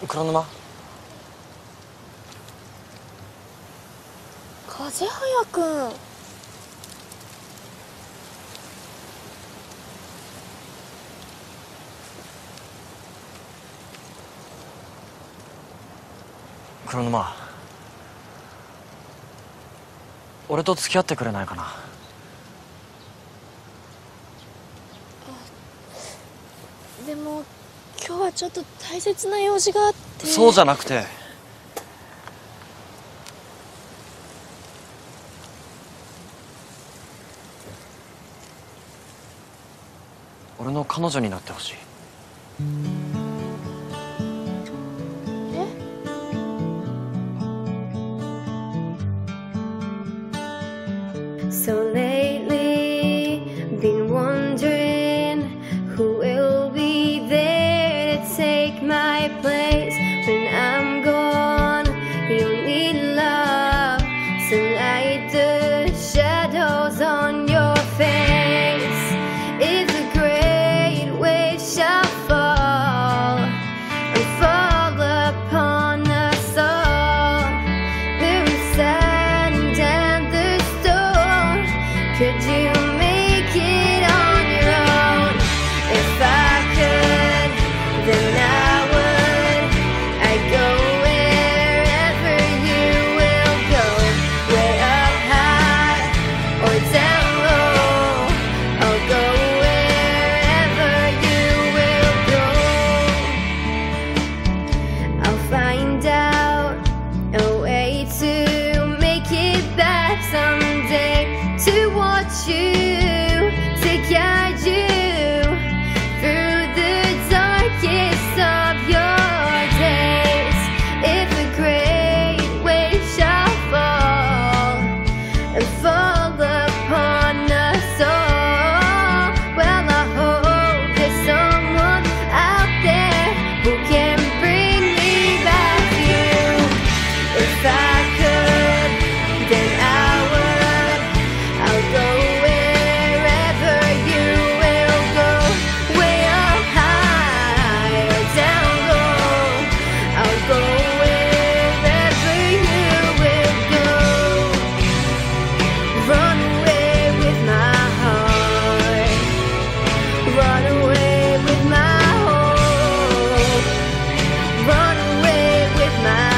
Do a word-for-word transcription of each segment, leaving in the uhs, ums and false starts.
黒沼。 風早くん。 黒沼、俺と付き合ってくれないかな。 でも今日はちょっと大切な用事があって。 そうじゃなくて、俺の彼女になってほしい。 So lately, been wondering who will be there to take my place when I'm gone. You'll need love, so light the shadows on your face. If a great wave shall fall and fall upon us all, the sand and the storm, could you make it on your own? If I could, then I would. I'd go wherever you will go, way up high or down low. I'll go wherever you will go. I'll find out a way to make it back someday, to watch you, to guide you through the darkest of your days. If a great wave shall fall and fall upon us all, well, I hope there's someone out there who can bring me back to you. If I could, then I would. I'll go wherever you will go, way up high or down low. I'll go wherever you will go. Run away with my heart, run away with my hope, run away with my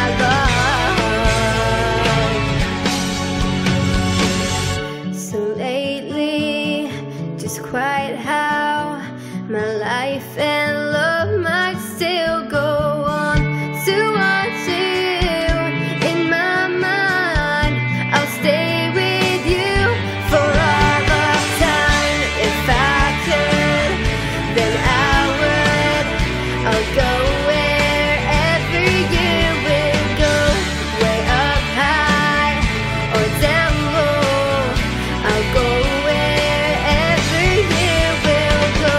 love. So lately, just quite how my life and love might still go on. To watch you in my mind, I'll stay with you for all of time. If I could, then I would. I'll go wherever you will go, way up high or down low. I'll go wherever you will go.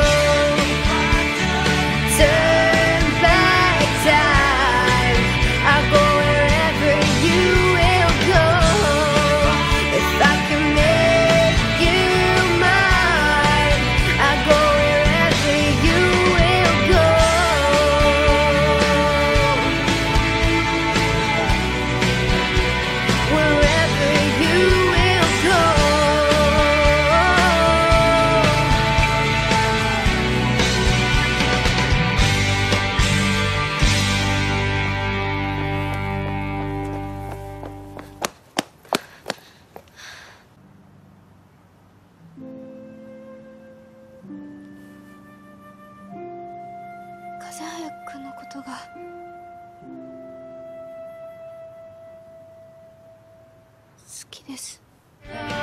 Turn back time, I'll go wherever you will go. If I can make you mine, I'll go wherever you will go. Wherever you will go. 風早くんのことが好きです。